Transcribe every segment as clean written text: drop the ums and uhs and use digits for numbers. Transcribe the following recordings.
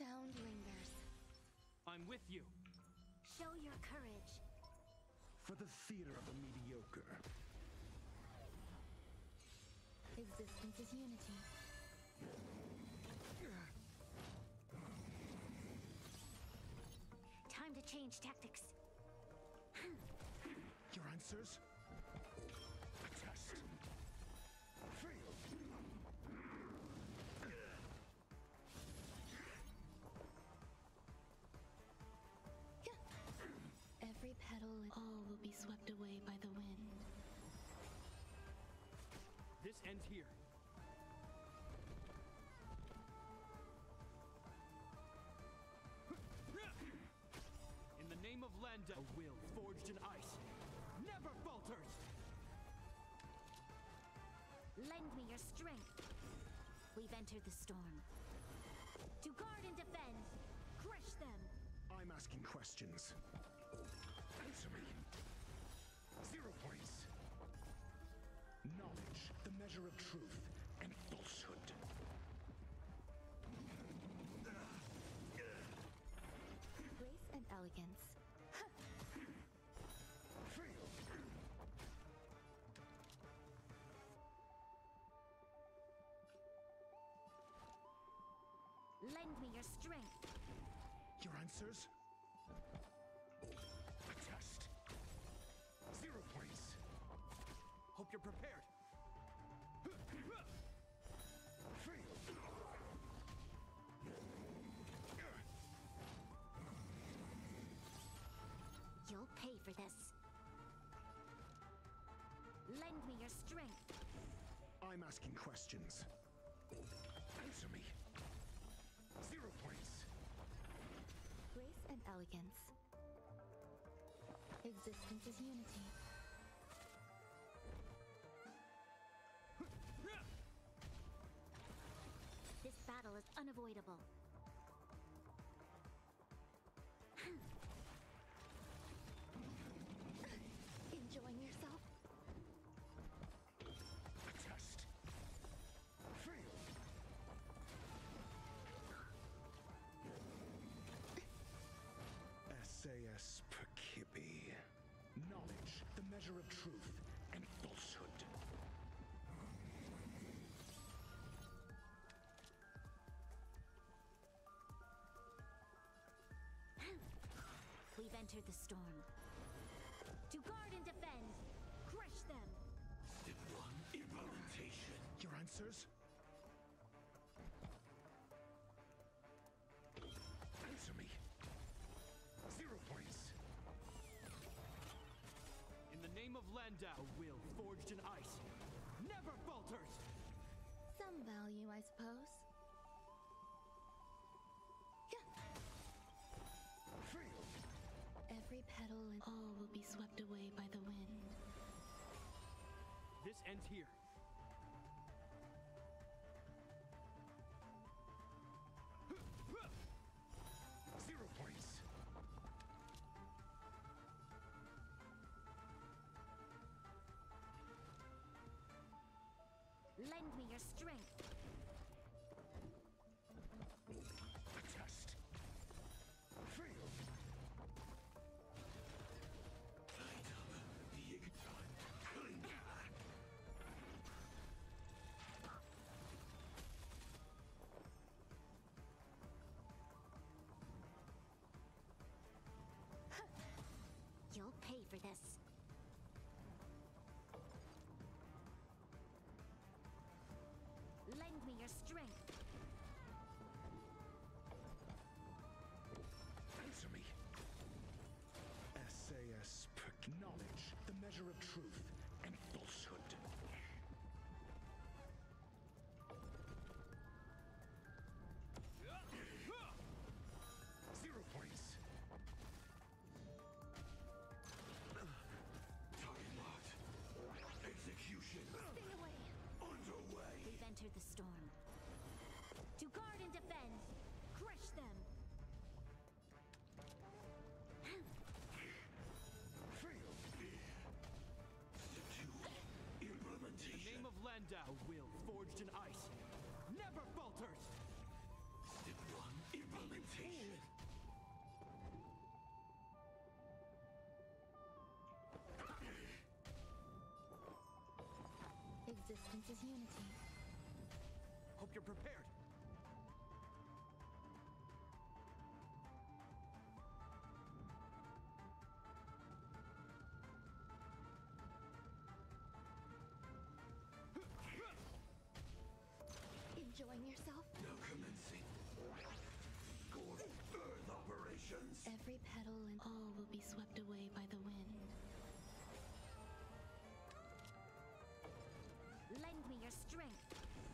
sound lingers. I'm with you. Show your courage. For the theater of the mediocre. Existence is unity. Time to change tactics. Your answers? A test. Fail. Every petal, all will be swept away by the wind. This ends here. In the name of Landa, a will forged in ice never falters! Lend me your strength. We've entered the storm. To guard and defend, crush them. I'm asking questions. Answer me. 0 points. Knowledge, the measure of truth and falsehood. Grace and elegance. Fail. Lend me your strength. Your answers? A test. 0 points. Hope you're prepared. Fail. You'll pay for this. Lend me your strength. I'm asking questions. Answer me. 0 points. Grace and elegance. Existence is unity. This battle is unavoidable. Enjoying yourself? A test. Fail. SAS Perkibi. Knowledge, the measure of truth and falsehood. We've entered the storm. To guard and defend, crush them. Step 1, implementation. Your answers? Answer me. 0 points. In the name of Landau, a will forged in ice never falters! Some value, I suppose. Fail. Every petal and all will be swept away by the wind. This ends here. Zero points. Lend me your strength. A test. Fail. Light up the Igniton. You'll pay for this. Lend me your strength. Answer me. SAS Perk. Knowledge, the measure of truth and falsehood. Zero points. Target locked. Execution. Stay away. Underway. We've entered the storm. To guard and defend, crush them. Fail. Resistance is unity. Hope you're prepared. Enjoying yourself? Now commencing. Gorge Earth operations. Every petal and all will be swept away by the wind. Lend me your strength.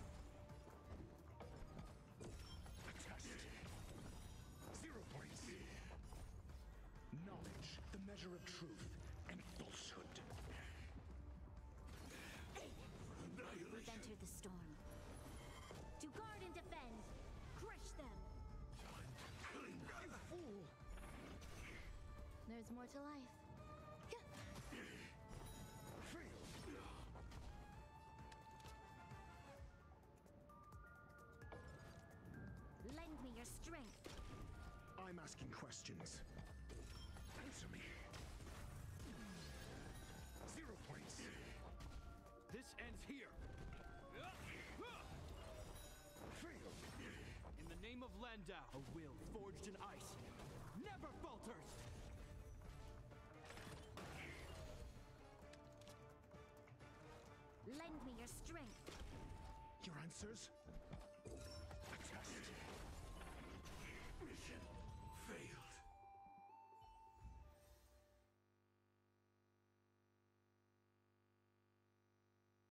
Attest. 0 points. Knowledge, the measure of truth and falsehood. We've Annihilation. entered the storm. To guard and defend. Crush them. Killing. Fool! There's more to life. Fail! Lend me your strength. I'm asking questions. Answer me. 0 points. This ends here. Fail! In the name of Landau, a will forged in ice never falters! Lend me your strength. Your answers? Attest. Mission